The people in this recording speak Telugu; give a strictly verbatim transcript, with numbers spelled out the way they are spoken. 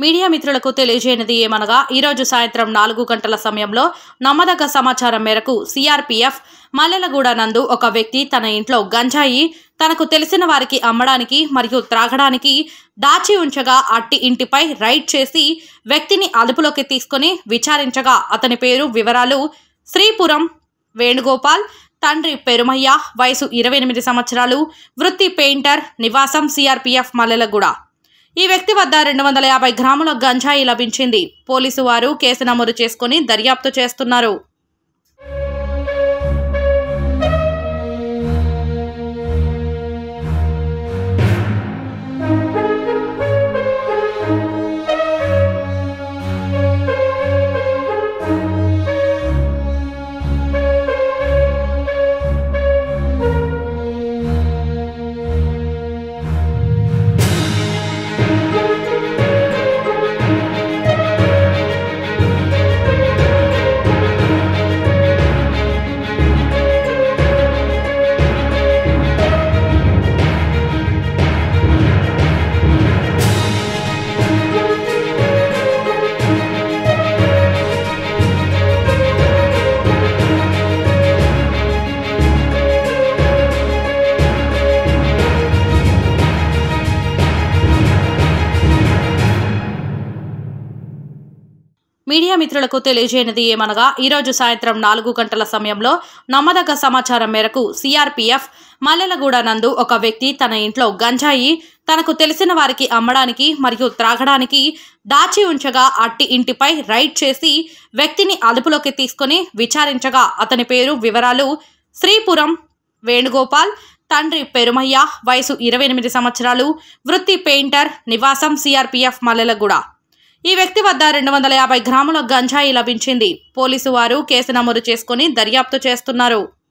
మీడియా మిత్రులకు తెలియజేయనిది ఏమనగా ఈ రోజు సాయంత్రం నాలుగు గంటల సమయంలో నమ్మదగ్గ సమాచారం మేరకు సిఆర్పీఎఫ్ మల్లెలగూడ నందు ఒక వ్యక్తి తన ఇంట్లో గంజాయి తనకు తెలిసిన వారికి అమ్మడానికి మరియు త్రాగడానికి దాచి ఉంచగా అట్టి ఇంటిపై రైడ్ చేసి వ్యక్తిని అదుపులోకి తీసుకుని విచారించగా అతని పేరు వివరాలు శ్రీపురం వేణుగోపాల్, తండ్రి పెరుమయ్య, వయసు ఇరవై ఎనిమిది సంవత్సరాలు, వృత్తి పెయింటర్, నివాసం సిఆర్పీఎఫ్ మల్లెలగూడ. ఈ వ్యక్తి వద్ద రెండు వందల యాభై గ్రాముల గంజాయి లభించింది. పోలీసు వారు కేసు నమోదు చేసుకుని దర్యాప్తు చేస్తున్నారు. మీడియా మిత్రులకు తెలియజేయనిది ఏమనగా ఈ రోజు సాయంత్రం నాలుగు గంటల సమయంలో నమ్మదగ్గ సమాచారం మేరకు సిఆర్పీఎఫ్ మల్లెలగూడ నందు ఒక వ్యక్తి తన ఇంట్లో గంజాయి తనకు తెలిసిన వారికి అమ్మడానికి మరియు త్రాగడానికి దాచి ఉంచగా అట్టి ఇంటిపై రైడ్ చేసి వ్యక్తిని అదుపులోకి తీసుకుని విచారించగా అతని పేరు వివరాలు శ్రీపురం వేణుగోపాల్, తండ్రి పెరుమయ్య, వయసు ఇరవై ఎనిమిది సంవత్సరాలు, వృత్తి పెయింటర్, నివాసం సిఆర్పీఎఫ్ మల్లెలగూడ. ఈ వ్యక్తి వద్ద రెండు వందల యాభై గ్రాముల గంజాయి లభించింది. పోలీసు వారు కేసు నమోదు చేసుకుని దర్యాప్తు చేస్తున్నారు.